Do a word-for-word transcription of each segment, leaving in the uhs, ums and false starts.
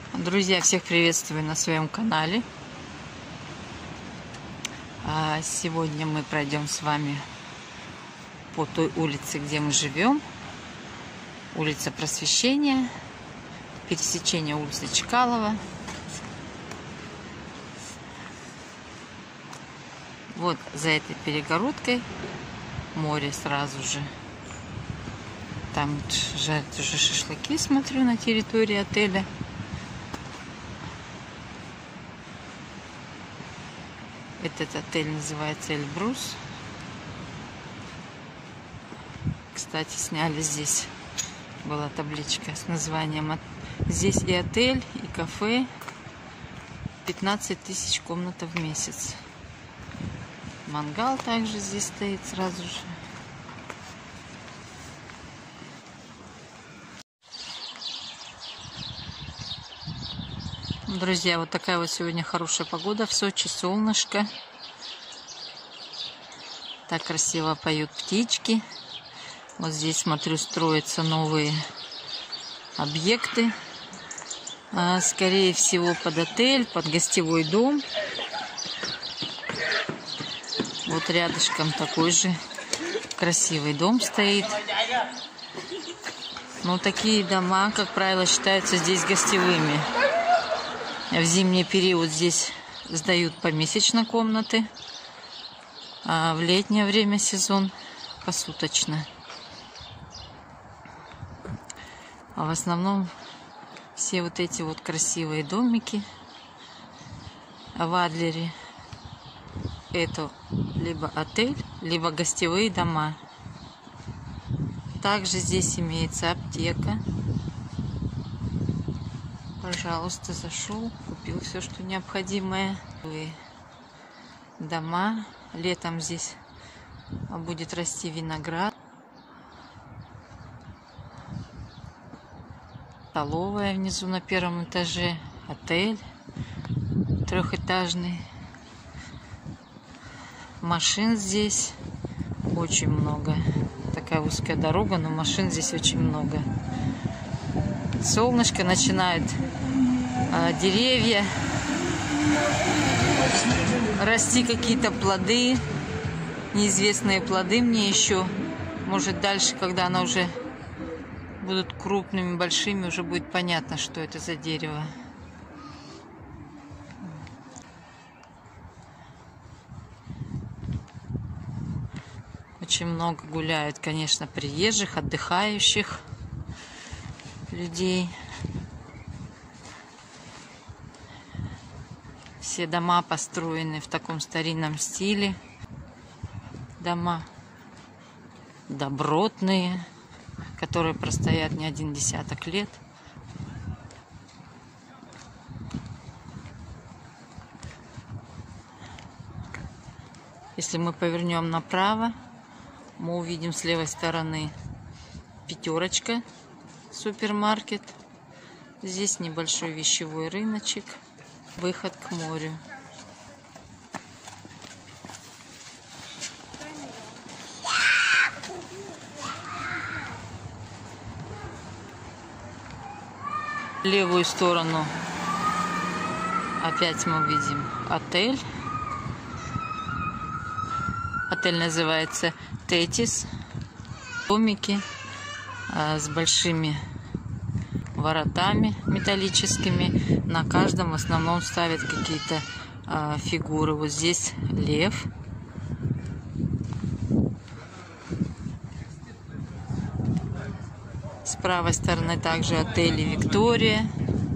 Друзья, всех приветствую на своем канале. Сегодня мы пройдем с вами по той улице, где мы живем. Улица Просвещения, пересечение улицы Чкалова. Вот за этой перегородкой море сразу же. Там жарят уже шашлыки, смотрю, на территории отеля. Этот отель называется Эльбрус. Кстати, сняли здесь, была табличка с названием. Здесь и отель, и кафе. пятнадцать тысяч комната в месяц. Мангал также здесь стоит сразу же. Друзья, вот такая вот сегодня хорошая погода в Сочи, солнышко. Так красиво поют птички. Вот здесь, смотрю, строятся новые объекты. А, скорее всего, под отель, под гостевой дом. Вот рядышком такой же красивый дом стоит. Но такие дома, как правило, считаются здесь гостевыми. В зимний период здесь сдают помесячно комнаты, а в летнее время сезон посуточно. А в основном все вот эти вот красивые домики в Адлере — это либо отель, либо гостевые дома. Также здесь имеется аптека. Пожалуйста, зашел, купил все, что необходимое. Дома. Летом здесь будет расти виноград. Столовая внизу на первом этаже. Отель трехэтажный. Машин здесь очень много. Такая узкая дорога, но машин здесь очень много. Солнышко начинает, а, деревья, расти какие-то плоды, неизвестные плоды мне еще. Может, дальше, когда она уже будут крупными, большими, уже будет понятно, что это за дерево. Очень много гуляют, конечно, приезжих, отдыхающих людей. Все дома построены в таком старинном стиле. Дома добротные, которые простоят не один десяток лет. Если мы повернем направо, мы увидим с левой стороны Пятерочка, супермаркет. Здесь небольшой вещевой рыночек. Выход к морю. Левую сторону опять мы видим отель. Отель называется Тетис. Домики а, с большими воротами металлическими. На каждом в основном ставят какие-то а, фигуры. Вот здесь лев. С правой стороны также отель Виктория.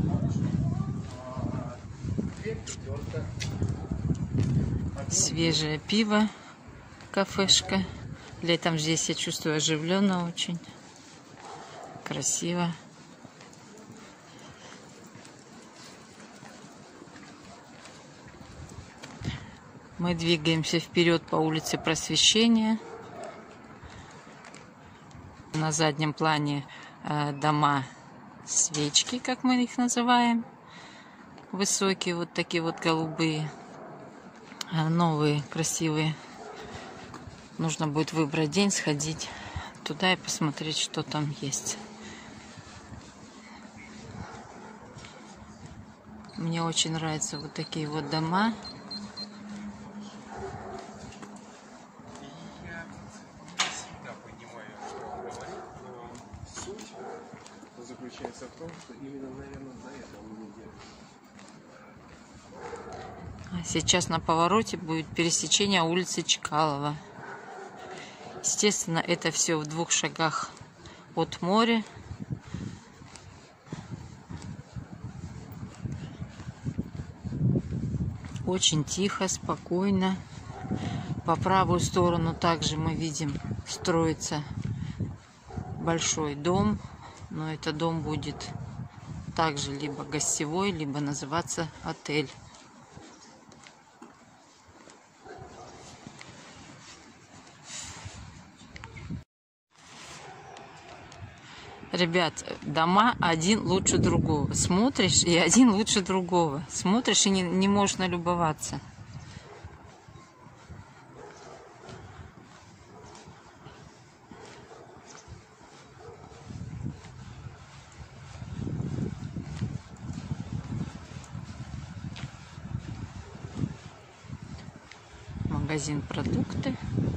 Свежее пиво, кафешка. Летом здесь я чувствую оживленно очень. Красиво. Мы двигаемся вперед по улице Просвещения. На заднем плане э, дома свечки, как мы их называем. Высокие, вот такие вот голубые. Э, новые, красивые. Нужно будет выбрать день, сходить туда и посмотреть, что там есть. Мне очень нравятся вот такие вот дома. Я не всегда понимаю, что он говорит, но суть заключается в том, что именно, наверное, за это он не делает. Сейчас на повороте будет пересечение улицы Чкалова. Естественно, это все в двух шагах от моря. Очень тихо, спокойно. По правую сторону также мы видим строится большой дом. Но этот дом будет также либо гостевой, либо называться отель. Ребят, дома один лучше другого. Смотришь, и один лучше другого. Смотришь, и не, не можешь налюбоваться. Магазин продукты.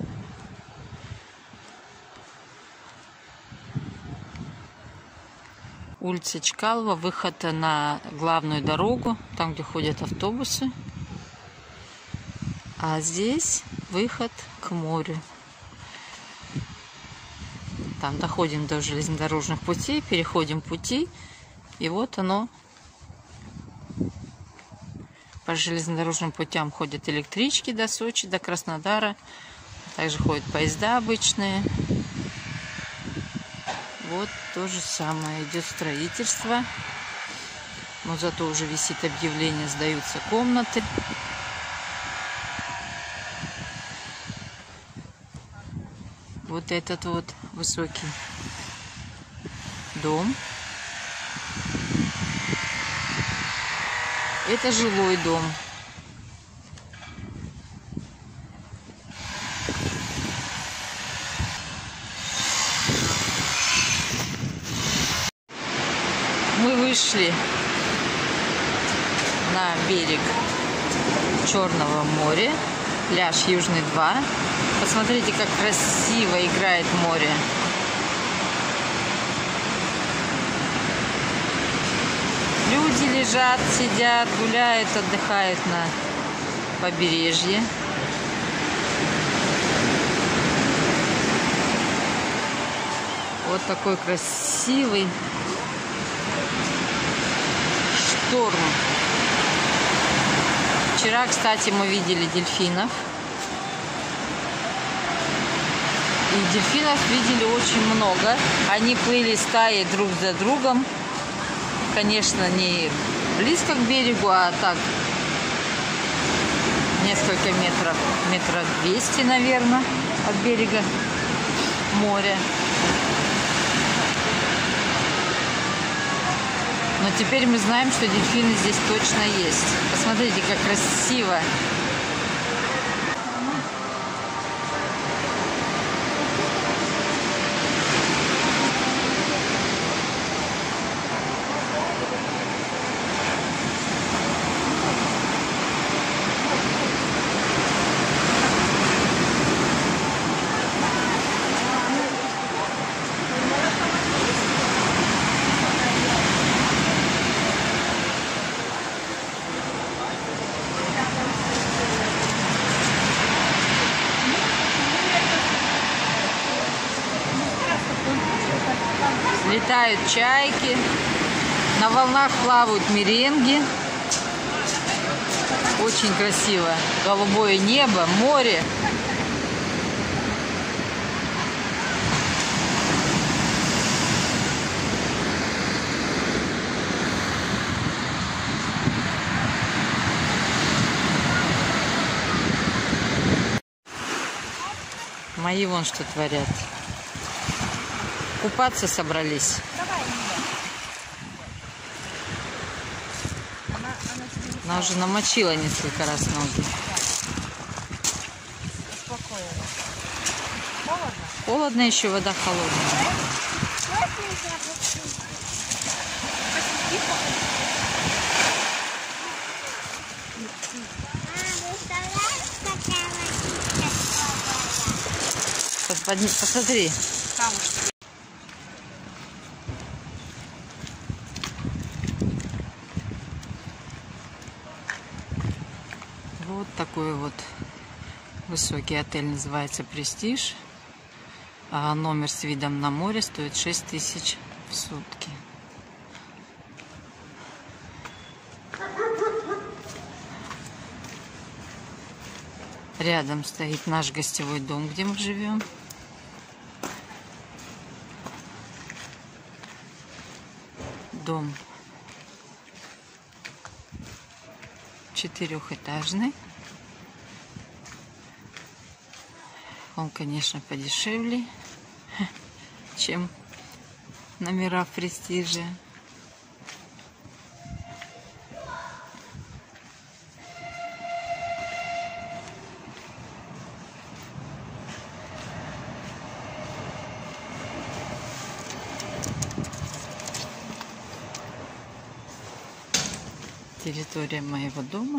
Улица Чкалова, выход на главную дорогу, там, где ходят автобусы. А здесь выход к морю. Там доходим до железнодорожных путей, переходим пути. И вот оно. По железнодорожным путям ходят электрички до Сочи, до Краснодара. Также ходят поезда обычные. Вот то же самое. Идет строительство. Но зато уже висит объявление, сдаются комнаты. Вот этот вот высокий дом. Это жилой дом. Мы вышли на берег Черного моря, пляж Южный два. Посмотрите, как красиво играет море. Люди лежат, сидят, гуляют, отдыхают на побережье. Вот такой красивый шторм. Вчера, кстати, мы видели дельфинов. И дельфинов видели очень много. Они плыли стаей друг за другом. Конечно, не близко к берегу, а так несколько метров, метра двести, наверное, от берега моря. Но теперь мы знаем, что дельфины здесь точно есть. Посмотрите, как красиво. Летают чайки, на волнах плавают меренги. Очень красиво. Голубое небо, море. Мои вон что творят. Купаться собрались. Она уже намочила несколько раз ноги. Холодно? Холодно еще, вода холодная. Посмотри. Вот такой вот высокий отель, называется «Престиж». А номер с видом на море стоит шесть тысяч в сутки. Рядом стоит наш гостевой дом, где мы живем. Дом четырехэтажный. Он, конечно, подешевле, чем номера в «Престиже». Территория моего дома.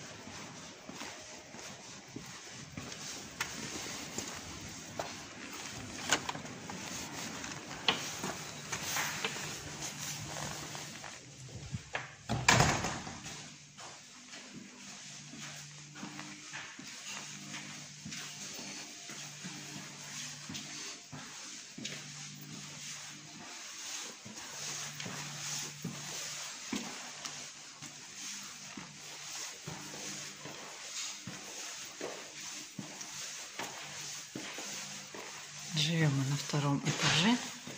Живем мы на втором этаже.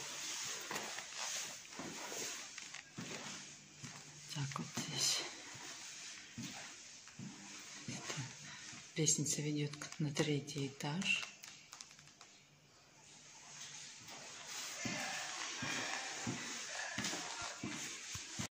Так вот здесь. Это лестница ведет на третий этаж.